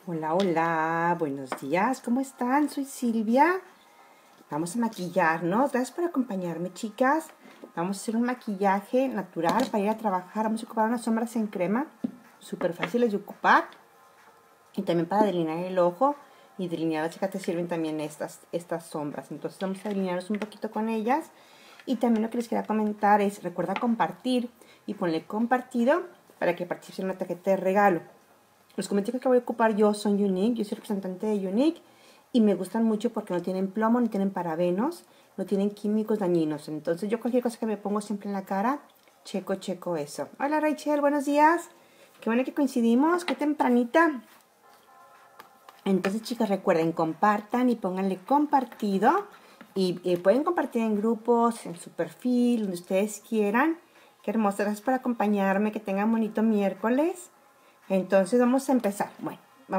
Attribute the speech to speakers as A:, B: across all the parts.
A: Hola, hola, buenos días, ¿cómo están? Soy Silvia. Vamos a maquillarnos. Gracias por acompañarme, chicas. Vamos a hacer un maquillaje natural para ir a trabajar. Vamos a ocupar unas sombras en crema, súper fáciles de ocupar. Y también para delinear el ojo y delinear la chica te sirven también estas sombras. Entonces vamos a delinearnos un poquito con ellas. Y también lo que les quería comentar es, recuerda compartir y ponle compartido para que participes en una tarjeta de regalo. Los cosméticos que voy a ocupar yo son Younique, yo soy representante de Younique y me gustan mucho porque no tienen plomo, no tienen parabenos, no tienen químicos dañinos. Entonces yo cualquier cosa que me pongo siempre en la cara, checo eso. Hola Rachel, buenos días. Qué bueno que coincidimos, qué tempranita. Entonces chicas, recuerden, compartan y pónganle compartido. Y pueden compartir en grupos, en su perfil, donde ustedes quieran. Qué hermosa, gracias por acompañarme, que tengan bonito miércoles. Entonces vamos a empezar. Bueno,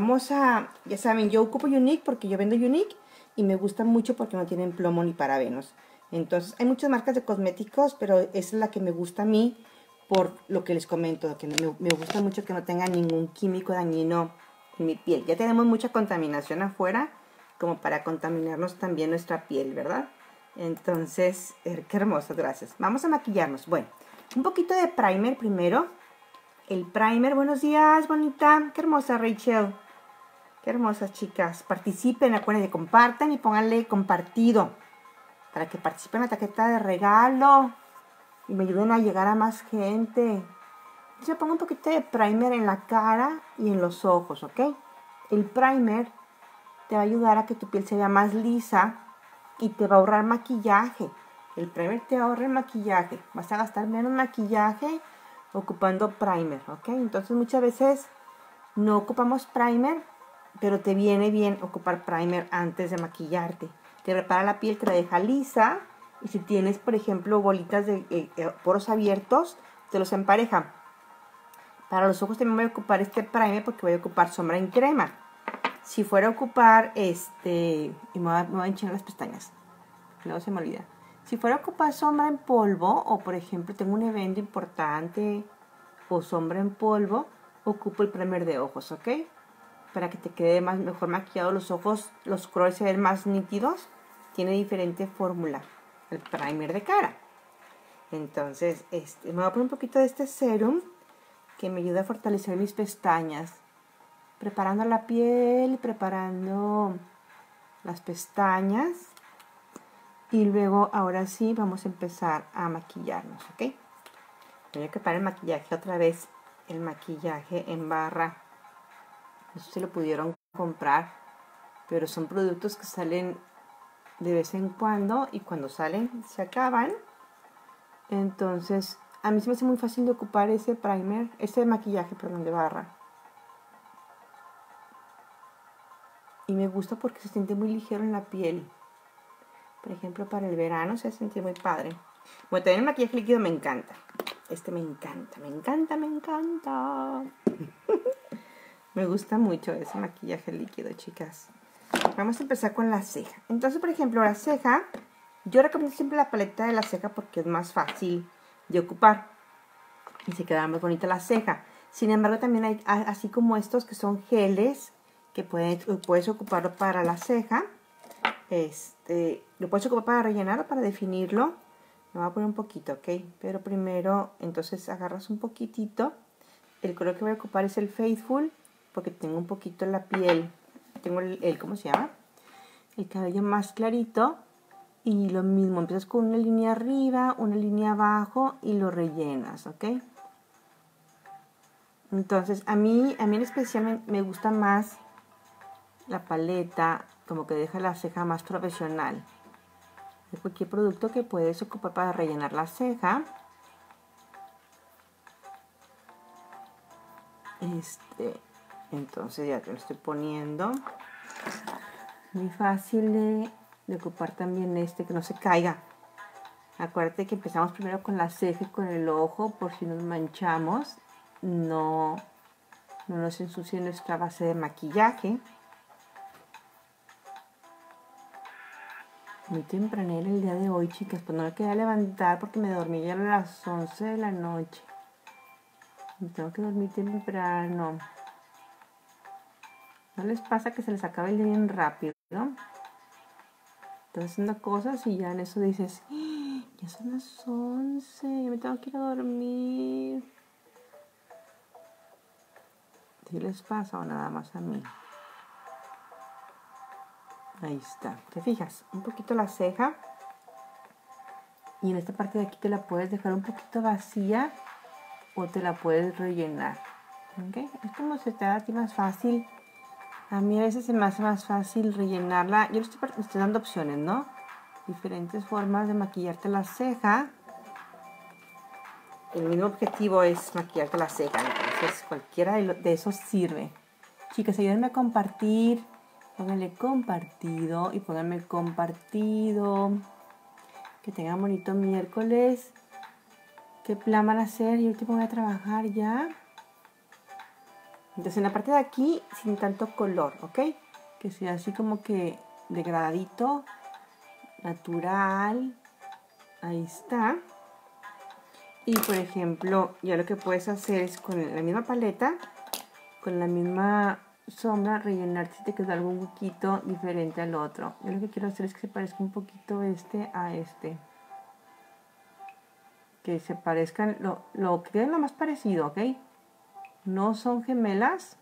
A: ya saben, yo ocupo Younique porque yo vendo Younique y me gusta mucho porque no tienen plomo ni parabenos. Entonces hay muchas marcas de cosméticos, pero esa es la que me gusta a mí por lo que les comento, que me gusta mucho que no tenga ningún químico dañino en mi piel. Ya tenemos mucha contaminación afuera como para contaminarnos también nuestra piel, ¿verdad? Entonces, qué hermoso, gracias. Vamos a maquillarnos. Bueno, un poquito de primer primero. El primer, buenos días, bonita. Qué hermosa, Rachel. Qué hermosas, chicas. Participen, acuérdense, compartan y pónganle compartido para que participen en la tarjeta de regalo y me ayuden a llegar a más gente. Yo pongo un poquito de primer en la cara y en los ojos, ¿ok? El primer te va a ayudar a que tu piel se vea más lisa y te va a ahorrar maquillaje. El primer te ahorra el maquillaje. Vas a gastar menos maquillaje ocupando primer, ¿ok? Entonces muchas veces no ocupamos primer, pero te viene bien ocupar primer antes de maquillarte. Te repara la piel, te la deja lisa. Y si tienes, por ejemplo, bolitas de poros abiertos, te los empareja. Para los ojos también voy a ocupar este primer porque voy a ocupar sombra en crema. Si fuera a ocupar y me voy a enchinar las pestañas, no se me olvida. Si fuera a ocupar sombra en polvo, o por ejemplo tengo un evento importante o sombra en polvo, ocupo el primer de ojos, ¿ok? Para que te quede mejor maquillado los ojos, los colores se ven más nítidos. Tiene diferente fórmula el primer de cara. Entonces, me voy a poner un poquito de este serum que me ayuda a fortalecer mis pestañas. Preparando la piel, preparando las pestañas. Y luego, ahora sí, vamos a empezar a maquillarnos, ¿ok? Voy a preparar el maquillaje otra vez. El maquillaje en barra. No sé si lo pudieron comprar, pero son productos que salen de vez en cuando y cuando salen se acaban. Entonces, a mí se me hace muy fácil de ocupar ese primer, ese maquillaje, perdón, de barra. Y me gusta porque se siente muy ligero en la piel. Por ejemplo, para el verano se siente muy padre. Bueno, también el maquillaje líquido me encanta. Me encanta, me encanta, me encanta. Me gusta mucho ese maquillaje líquido, chicas. Vamos a empezar con la ceja. Entonces, por ejemplo, la ceja, yo recomiendo siempre la paleta de la ceja porque es más fácil de ocupar. Y se queda más bonita la ceja. Sin embargo, también hay así como estos que son geles que puedes ocuparlo para la ceja. Lo puedes ocupar para rellenar o para definirlo. Me voy a poner un poquito, ¿ok? Pero primero, entonces agarras un poquitito. El color que voy a ocupar es el Faithful porque tengo un poquito la piel. Tengo ¿cómo se llama? El cabello más clarito. Y lo mismo, empiezas con una línea arriba, una línea abajo y lo rellenas, ¿ok? Entonces, a mí en especial me gusta más la paleta, como que deja la ceja más profesional. De cualquier producto que puedes ocupar para rellenar la ceja. Entonces ya te lo estoy poniendo. Muy fácil de ocupar también que no se caiga. Acuérdate que empezamos primero con la ceja y con el ojo, por si nos manchamos, no nos ensucie nuestra base de maquillaje. Muy tempranera el día de hoy, chicas, pues no me quería levantar porque me dormí ya a las 11 de la noche. Me tengo que dormir temprano. ¿No les pasa que se les acaba el día bien rápido, ¿no? Estás haciendo cosas y ya en eso dices, ¡ah! Ya son las 11, ya me tengo que ir a dormir. ¿Sí les pasa o nada más a mí? Ahí está. ¿Te fijas? Un poquito la ceja. Y en esta parte de aquí te la puedes dejar un poquito vacía o te la puedes rellenar. ¿Okay? Es como se te da a ti más fácil. A mí a veces se me hace más fácil rellenarla. Yo le estoy dando opciones, ¿no? Diferentes formas de maquillarte la ceja. El mismo objetivo es maquillarte la ceja. Entonces cualquiera de esos sirve. Chicas, ayúdenme a compartir. Pónganle compartido y pónganme compartido. Que tengan bonito miércoles. ¿Qué plan van a hacer? Yo último voy a trabajar ya. Entonces en la parte de aquí, sin tanto color, ¿ok? Que sea así como que degradadito, natural. Ahí está. Y por ejemplo, ya lo que puedes hacer es con la misma paleta, con la misma sombra, rellenar si te queda algún huequito diferente al otro. Yo lo que quiero hacer es que se parezca un poquito este a este. Que se parezcan, lo que queden lo más parecido, ¿ok? No son gemelas,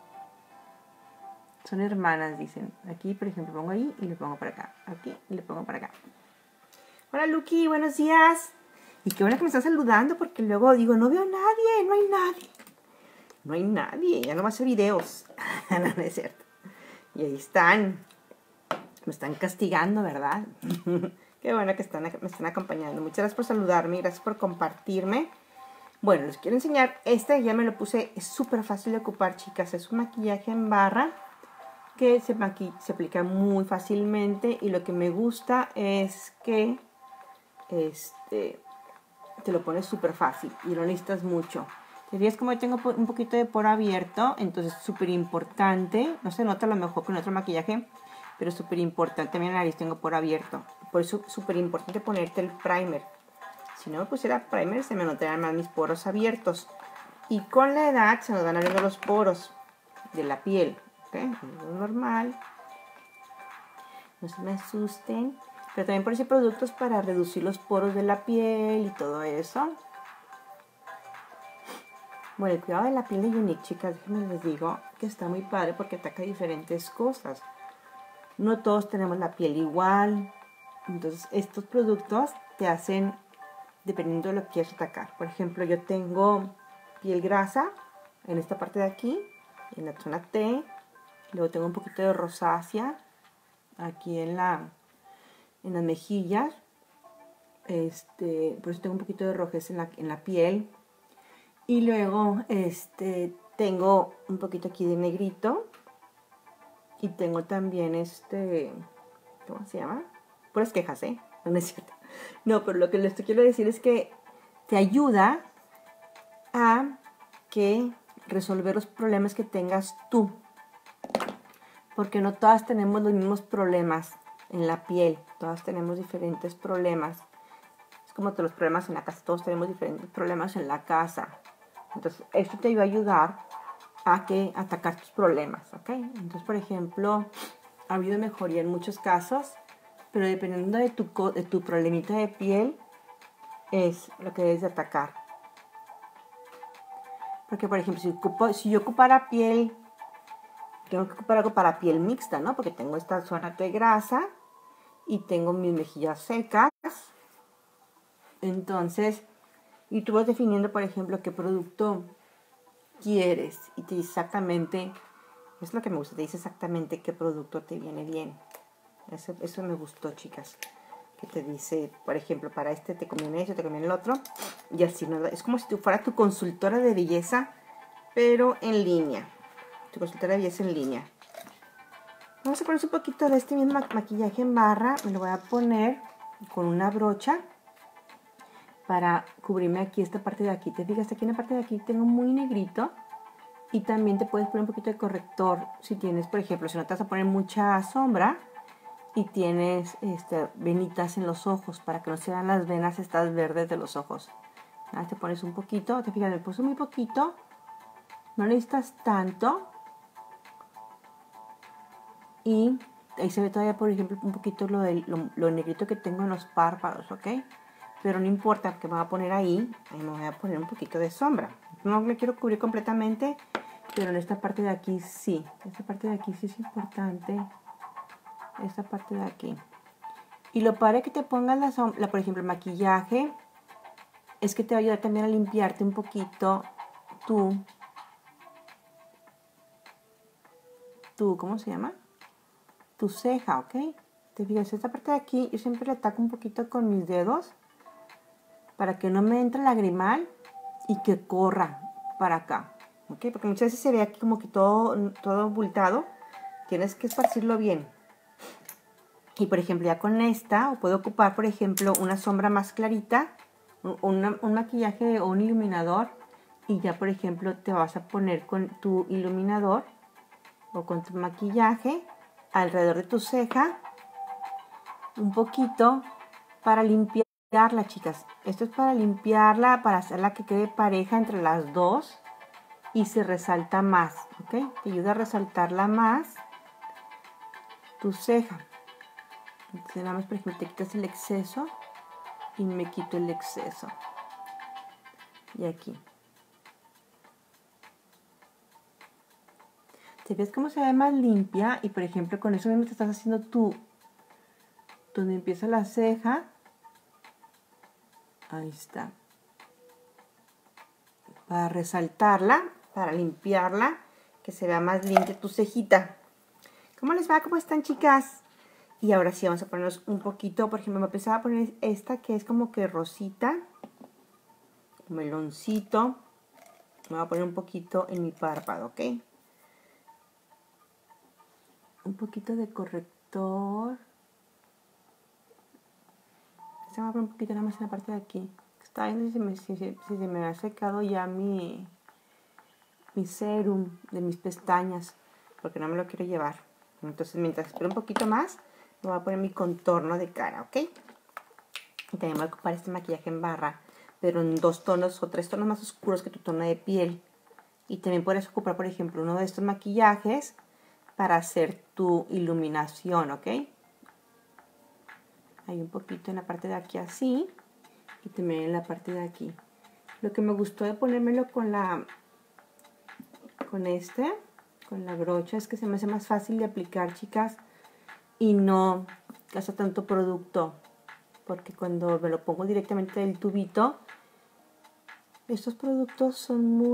A: son hermanas, dicen. Aquí, por ejemplo, pongo ahí y le pongo para acá. Aquí y le pongo para acá. Hola, Lucky, buenos días. Y qué bueno que me están saludando porque luego digo, no veo a nadie, no hay nadie. No hay nadie, ya no va a hacer videos. No, no es cierto. Y ahí están. Me están castigando, ¿verdad? Qué bueno que me están acompañando. Muchas gracias por saludarme, gracias por compartirme. Bueno, les quiero enseñar. Este ya me lo puse, es súper fácil de ocupar, chicas. Es un maquillaje en barra que se aplica muy fácilmente. Y lo que me gusta es que te lo pones súper fácil y no necesitas mucho. Te fijas como yo tengo un poquito de poro abierto, entonces súper importante. No se nota a lo mejor con otro maquillaje, pero es súper importante. Mi nariz tengo poro abierto. Por eso es súper importante ponerte el primer. Si no me pusiera primer, se me notarían más mis poros abiertos. Y con la edad se nos van abriendo los poros de la piel. ¿Okay? Es normal. No se me asusten. Pero también por ese productos para reducir los poros de la piel y todo eso. Bueno, el cuidado de la piel de Younique, chicas, déjenme les digo que está muy padre porque ataca diferentes cosas. No todos tenemos la piel igual. Entonces, estos productos te hacen, dependiendo de lo que quieras atacar. Por ejemplo, yo tengo piel grasa en esta parte de aquí, en la zona T. Luego tengo un poquito de rosácea aquí en las mejillas. Por eso tengo un poquito de rojez en la piel. Y luego tengo un poquito aquí de negrito. Y tengo también ¿cómo se llama? Puras quejas, ¿eh? No es cierto. No, pero lo que les quiero decir es que te ayuda a resolver los problemas que tengas tú. Porque no todas tenemos los mismos problemas en la piel. Todas tenemos diferentes problemas. Es como todos los problemas en la casa. Todos tenemos diferentes problemas en la casa. Entonces, esto te va a ayudar a atacar tus problemas, ¿ok? Entonces, por ejemplo, ha habido mejoría en muchos casos, pero dependiendo de tu problemita de piel, es lo que debes de atacar. Porque, por ejemplo, si yo ocupara piel, tengo que ocupar algo para piel mixta, ¿no? Porque tengo esta zona de grasa y tengo mis mejillas secas. Entonces, y tú vas definiendo, por ejemplo, qué producto quieres y te dice exactamente, es lo que me gusta, te dice exactamente qué producto te viene bien. Eso me gustó, chicas. Que te dice, por ejemplo, para este te conviene eso, te conviene el otro. Y así, ¿no? Es como si tú fuera tu consultora de belleza, pero en línea. Tu consultora de belleza en línea. Vamos a poner un poquito de este mismo maquillaje en barra. Me lo voy a poner con una brocha para cubrirme aquí esta parte de aquí. Te fijas, aquí en la parte de aquí tengo muy negrito. Y también te puedes poner un poquito de corrector si tienes, por ejemplo, si no te vas a poner mucha sombra y tienes venitas en los ojos para que no se vean las venas estas verdes de los ojos. Ahí te pones un poquito, te fijas, me puse muy poquito, no necesitas tanto. Y ahí se ve todavía, por ejemplo, un poquito lo negrito que tengo en los párpados, ¿ok? Pero no importa, porque me voy a poner ahí me voy a poner un poquito de sombra. No me quiero cubrir completamente, pero en esta parte de aquí sí. Esta parte de aquí sí es importante. Esta parte de aquí. Y lo padre que te pongas por ejemplo, el maquillaje, es que te va a ayudar también a limpiarte un poquito ¿cómo se llama? Tu ceja, ¿ok? Te fijas, esta parte de aquí yo siempre le ataco un poquito con mis dedos para que no me entre lagrimal y que corra para acá, ¿ok? Porque muchas veces se ve aquí como que todo abultado. Tienes que esparcirlo bien. Y por ejemplo, ya con esta, puedo ocupar, por ejemplo, una sombra más clarita, un maquillaje o un iluminador. Y ya, por ejemplo, te vas a poner con tu iluminador o con tu maquillaje alrededor de tu ceja, un poquito para limpiarla, chicas. Esto es para limpiarla, para hacerla que quede pareja entre las dos y se resalta más, ¿ok? Te ayuda a resaltarla más tu ceja. Entonces, nada más, por ejemplo, te quitas el exceso y me quito el exceso. Y aquí. ¿Te ves cómo se ve más limpia? Y por ejemplo, con eso mismo te estás haciendo tú, donde empieza la ceja. Ahí está. Para resaltarla, para limpiarla, que se vea más limpia tu cejita. ¿Cómo les va? ¿Cómo están, chicas? Y ahora sí vamos a ponernos un poquito, por ejemplo, me empezaba a poner esta que es como que rosita, meloncito. Me voy a poner un poquito en mi párpado, ¿ok? Un poquito de corrector. Se me va a poner un poquito nada más en la parte de aquí. Está viendo si se me ha secado ya mi serum de mis pestañas, porque no me lo quiero llevar. Entonces, mientras espero un poquito más, me voy a poner mi contorno de cara, ¿ok? Y también voy a ocupar este maquillaje en barra, pero en 2 tonos o 3 tonos más oscuros que tu tono de piel. Y también puedes ocupar, por ejemplo, uno de estos maquillajes para hacer tu iluminación, ¿ok? Hay un poquito en la parte de aquí así y también en la parte de aquí. Lo que me gustó de ponérmelo con la brocha es que se me hace más fácil de aplicar, chicas, y no gasta tanto producto, porque cuando me lo pongo directamente del tubito, estos productos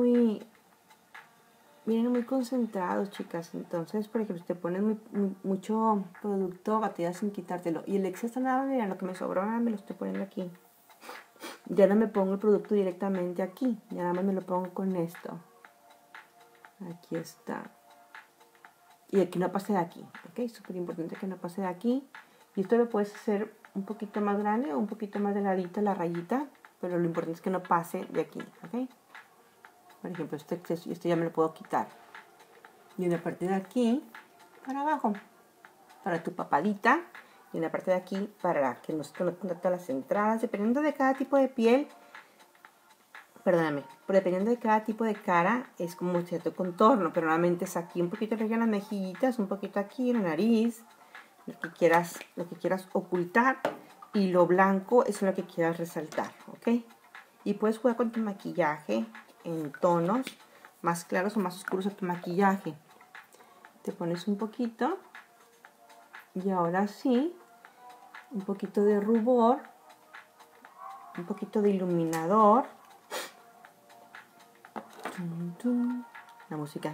A: vienen muy concentrados, chicas. Entonces, por ejemplo, si te pones mucho producto, bateas sin quitártelo. Y el exceso, nada, mira, lo que me sobró, nada, me lo estoy poniendo aquí. Ya no me pongo el producto directamente aquí, ya nada más me lo pongo con esto. Aquí está. Y aquí no pase de aquí, ¿ok? Súper importante que no pase de aquí. Y esto lo puedes hacer un poquito más grande o un poquito más delgadito la rayita, pero lo importante es que no pase de aquí, ¿ok? Por ejemplo, este exceso, ya me lo puedo quitar. Y en la parte de aquí, para abajo, para tu papadita. Y en la parte de aquí, para que no se te noten todas las entradas, dependiendo de cada tipo de piel. Perdóname, pero dependiendo de cada tipo de cara, es como un cierto contorno, pero normalmente es aquí un poquito arriba en las mejillitas, un poquito aquí en la nariz, lo que quieras ocultar, y lo blanco es lo que quieras resaltar, ¿ok? Y puedes jugar con tu maquillaje en tonos más claros o más oscuros a tu maquillaje. Te pones un poquito, y ahora sí, un poquito de rubor, un poquito de iluminador. La música.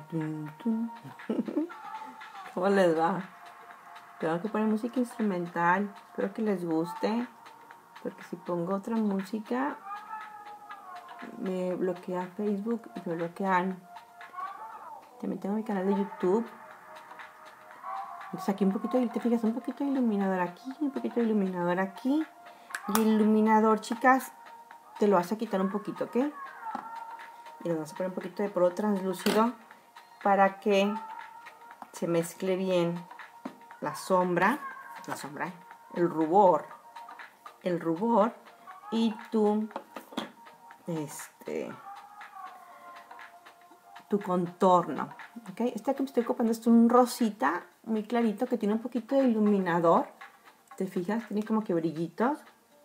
A: ¿Cómo les va? Tengo que poner música instrumental. Espero que les guste. Porque si pongo otra música, me bloquea Facebook y me bloquean. También tengo mi canal de YouTube. Entonces aquí un poquito, te fijas, un poquito de iluminador aquí, un poquito de iluminador aquí. Y el iluminador, chicas, te lo vas a quitar un poquito, ¿ok? Y le vamos a poner un poquito de polvo translúcido para que se mezcle bien la sombra, el rubor y tu contorno, ¿ok? Este que me estoy ocupando es un rosita, muy clarito que tiene un poquito de iluminador. ¿Te fijas? Tiene como que brillitos.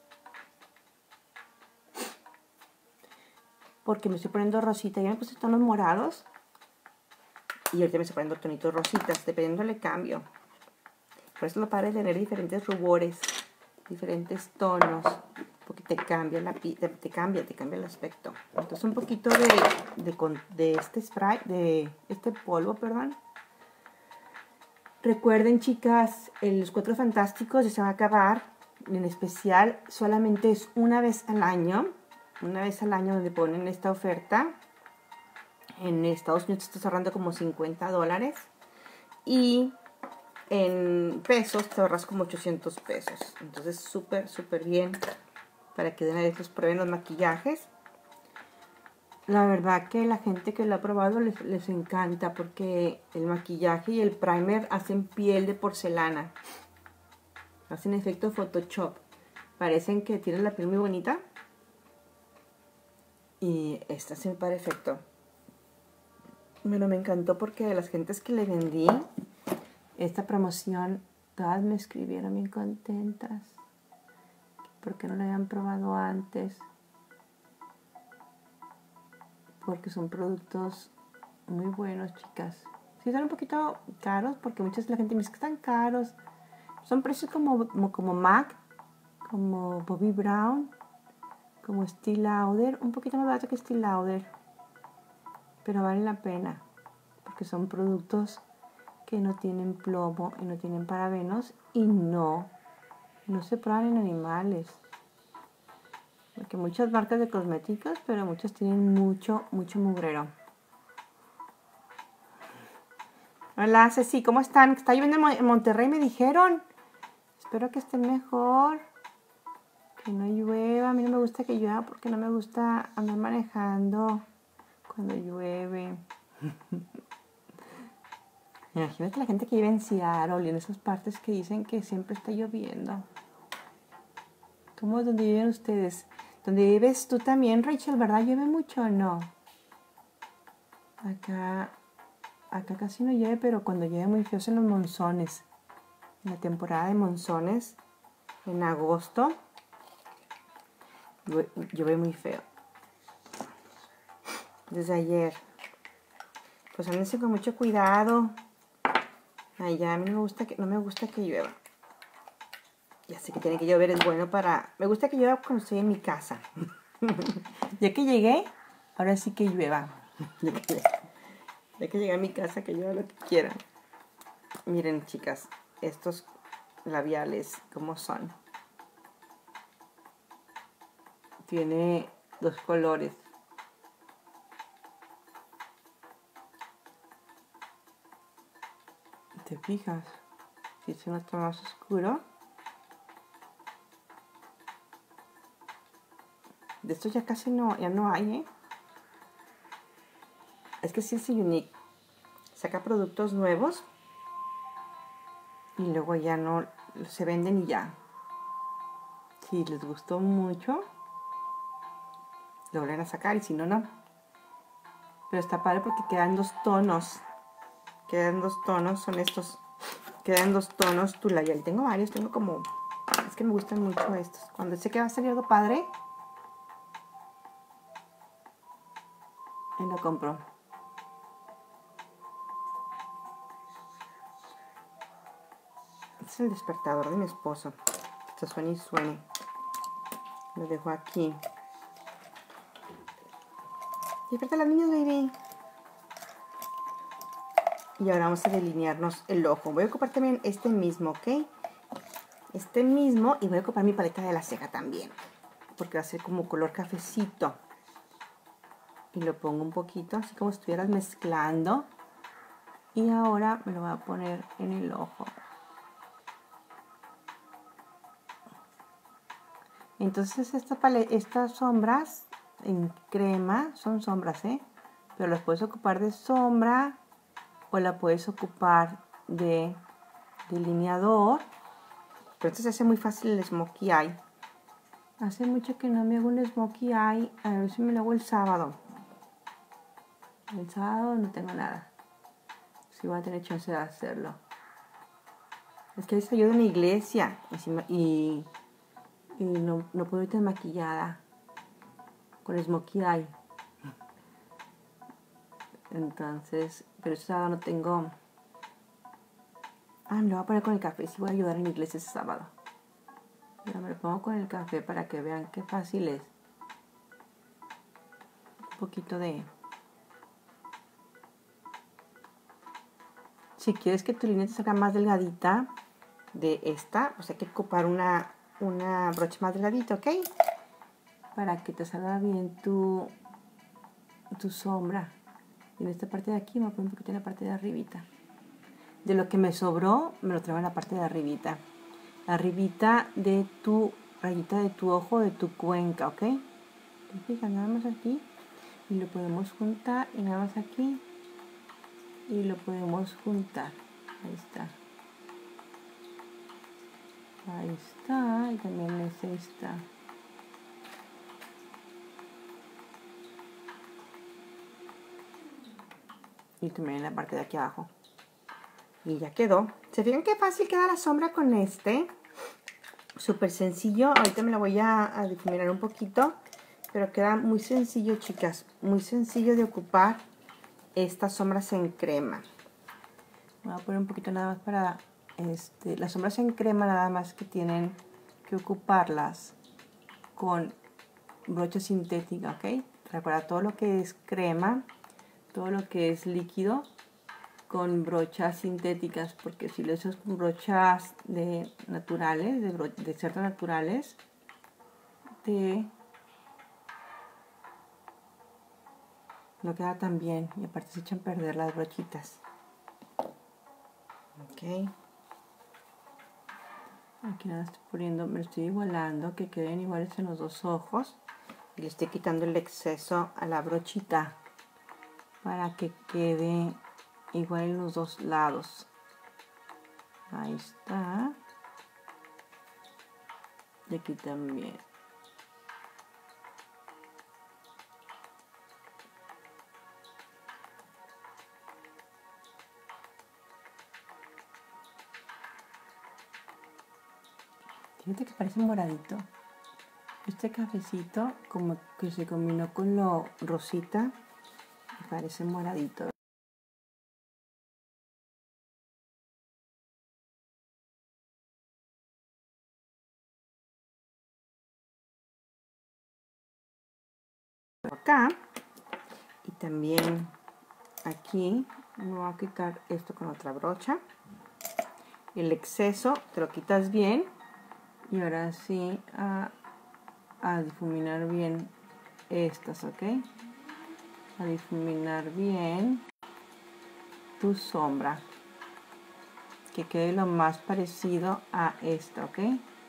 A: Porque me estoy poniendo rosita. Ya me puse tonos morados. Y ahorita me estoy poniendo tonitos rositas. Dependiendo le cambio. Por eso lo padre de tener diferentes rubores. Diferentes tonos. Porque te cambia te cambia el aspecto. Entonces un poquito de este spray. De este polvo, perdón. Recuerden, chicas, los Cuatro Fantásticos ya se va a acabar. En especial, solamente es una vez al año. Una vez al año donde ponen esta oferta. En Estados Unidos está ahorrando como $50. Y en pesos te ahorras como 800 pesos. Entonces, súper, súper bien. Para que de una vez los prueben los maquillajes. La verdad que la gente que lo ha probado les encanta. Porque el maquillaje y el primer hacen piel de porcelana. Hacen efecto Photoshop. Parecen que tienen la piel muy bonita. Y esta hace para efecto. Bueno, me encantó porque las gentes que le vendí esta promoción, todas me escribieron bien contentas. Porque no la habían probado antes. Porque son productos muy buenos, chicas. Sí, son un poquito caros porque muchas de la gente me dice que están caros. Son precios como MAC, como Bobbi Brown, como Estée Lauder, un poquito más barato que Estée Lauder, pero vale la pena porque son productos que no tienen plomo y no tienen parabenos y no se prueban en animales, porque muchas marcas de cosméticos, pero muchas tienen mucho mugrero. Hola Ceci, ¿cómo están? Está lloviendo en Monterrey, me dijeron. Espero que estén mejor. Que no llueva. A mí no me gusta que llueva porque no me gusta andar manejando cuando llueve. Imagínate la gente que vive en Seattle y en esas partes que dicen que siempre está lloviendo. ¿Cómo es donde viven ustedes? ¿Donde vives tú también, Rachel, verdad? ¿Llueve mucho o no? Acá casi no llueve, pero cuando llueve muy feo en los monzones. En la temporada de monzones, en agosto, llueve muy feo. Desde ayer. Pues ándense con mucho cuidado. Ay, ya, a mí no me gusta que llueva. Ya sé que tiene que llover, es bueno para... Me gusta que llueva cuando estoy en mi casa. Ya que llegué, ahora sí que llueva. Ya que llegué a mi casa, que llueva lo que quiera. Miren, chicas, estos labiales, ¿cómo son? Tiene 2 colores. ¿Te fijas? Si se nota más oscuro. De estos ya casi ya no hay, ¿eh? Es que sí es Unique. Saca productos nuevos. Y luego ya no se venden y ya. Si les gustó mucho, lo vuelven a sacar y si no, no. Pero está padre porque quedan 2 tonos. Quedan 2 tonos, son estos. Quedan 2 tonos tu labial. Tengo varios, tengo como... Es que me gustan mucho estos. Cuando sé que va a salir algo padre, y lo compro. Este es el despertador de mi esposo. Esto suena y suene. Lo dejo aquí. Y aparte las niñas, baby. Y ahora vamos a delinearnos el ojo. Voy a ocupar también este mismo, ¿ok? Este mismo. Y voy a ocupar mi paleta de la ceja también. Porque va a ser como color cafecito. Y lo pongo un poquito, así como si estuvieras mezclando. Y ahora me lo voy a poner en el ojo. Entonces estas sombras en crema son sombras, ¿eh? Pero las puedes ocupar de sombra o la puedes ocupar de delineador. Pero esto se hace muy fácil el smokey eye. Hace mucho que no me hago un smokey eye. A ver si me lo hago el sábado. El sábado no tengo nada. Sí voy a tener chance de hacerlo. Es que les ayuda en la iglesia y no puedo ir tan maquillada con smokey eye. Entonces, pero ese sábado no tengo... me lo voy a poner con el café, sí voy a ayudar en la iglesia ese sábado. Ya me lo pongo con el café para que vean qué fácil es. Un poquito de... Si quieres que tu línea te salga más delgadita de esta, pues hay que ocupar una brocha más delgadita, ¿ok? Para que te salga bien tu sombra. Y en esta parte de aquí me voy a poner un poquito en la parte de arribita. De lo que me sobró, me lo traigo en la parte de arribita. Arribita de tu rayita de tu ojo, de tu cuenca, ¿ok? ¿Te fijas? Nada más aquí. Y lo podemos juntar y nada más aquí. Y lo podemos juntar. Ahí está. Ahí está. Y también es esta. Y también en la parte de aquí abajo. Y ya quedó. ¿Se fijan qué fácil queda la sombra con este? Súper sencillo. Ahorita me la voy a difuminar un poquito. Pero queda muy sencillo, chicas. Muy sencillo de ocupar estas sombras en crema. Voy a poner un poquito nada más para... las sombras en crema nada más que tienen que ocuparlas con brocha sintética, ¿ok? Recuerda todo lo que es crema, todo lo que es líquido, con brochas sintéticas, porque si lo usas con brochas naturales, de cerdas naturales, no queda tan bien y aparte se echan a perder las brochitas. Ok. Aquí nada estoy poniendo, me lo estoy igualando, que queden iguales en los dos ojos. Y le estoy quitando el exceso a la brochita para que quede igual en los dos lados. Ahí está. Y aquí también. Fíjate que parece moradito. Este cafecito como que se combinó con lo rosita. Me parece moradito. Acá. Y también aquí me voy a quitar esto con otra brocha. El exceso te lo quitas bien. Y ahora sí a difuminar bien estas, ¿ok? A difuminar bien tu sombra. Que quede lo más parecido a esta, ¿ok?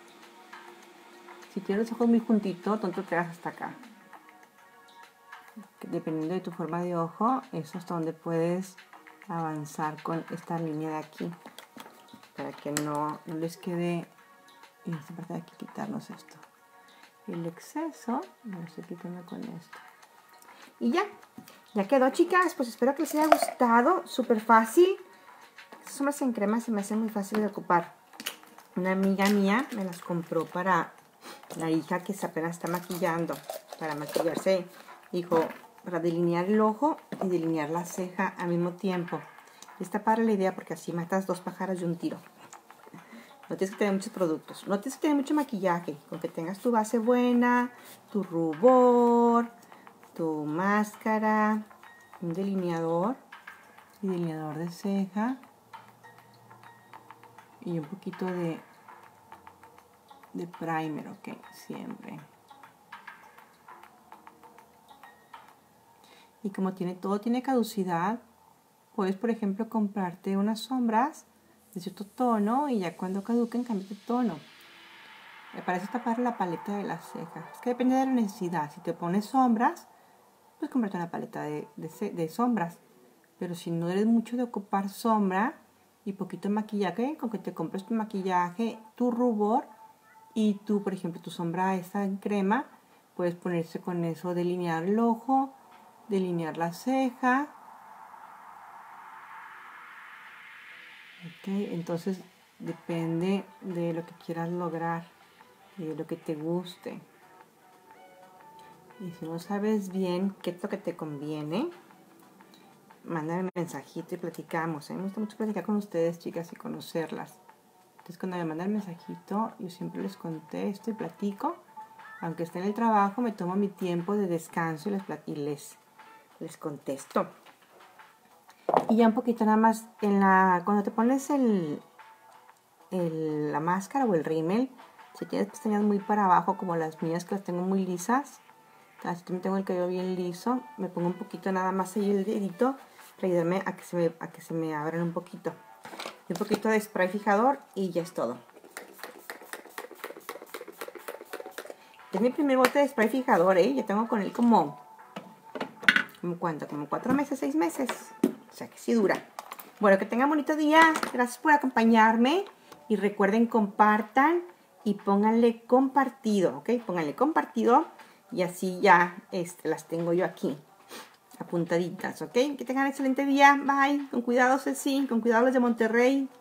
A: Si tienes los ojos muy juntitos, no te pegas hasta acá. Dependiendo de tu forma de ojo, eso es donde puedes avanzar con esta línea de aquí. Para que no les quede... Y esta parte de aquí quitarnos esto. El exceso lo estoy quitando con esto. Y ya quedó, chicas. Pues espero que les haya gustado. Súper fácil. Estas sombras en crema se me hacen muy fácil de ocupar. Una amiga mía me las compró para la hija que apenas está maquillando. Para maquillarse, dijo, para delinear el ojo y delinear la ceja al mismo tiempo. Está para la idea porque así matas dos pájaros de un tiro. No tienes que tener muchos productos, no tienes que tener mucho maquillaje. Con que tengas tu base buena, tu rubor, tu máscara, un delineador y delineador de ceja y un poquito de primer, ok, siempre. Y como todo tiene caducidad, puedes, por ejemplo, comprarte unas sombras de cierto tono y ya cuando caduquen cambiar de tono. Para eso tapar la paleta de las cejas. Es que depende de la necesidad. Si te pones sombras, pues comprarte una paleta de sombras. Pero si no eres mucho de ocupar sombra y poquito maquillaje, con que te compres tu maquillaje, tu rubor y tú, por ejemplo, tu sombra esta en crema, puedes ponerse con eso, delinear el ojo, delinear la ceja. Ok, entonces Depende de lo que quieras lograr y de lo que te guste. Y si no sabes bien qué es lo que te conviene, mándame un mensajito y platicamos. A mí me gusta mucho platicar con ustedes, chicas, y conocerlas. Entonces, cuando me mandan el mensajito, yo siempre les contesto y platico. Aunque esté en el trabajo, me tomo mi tiempo de descanso y les contesto. Y ya un poquito nada más, cuando te pones la máscara o el rímel, si tienes pestañas muy para abajo, como las mías que las tengo muy lisas, así también tengo el cabello bien liso, me pongo un poquito nada más ahí el dedito para ayudarme a que se me abran un poquito. Y un poquito de spray fijador y ya es todo. Es mi primer bote de spray fijador, ya tengo con él como ¿cuánto? Como 4 meses, 6 meses. O sea que sí dura. Bueno, que tengan bonito día. Gracias por acompañarme. Y recuerden, compartan y pónganle compartido, ¿ok? Pónganle compartido y así ya las tengo yo aquí apuntaditas, ¿ok? Que tengan excelente día. Bye. Con cuidado, Ceci. Con cuidado los de Monterrey.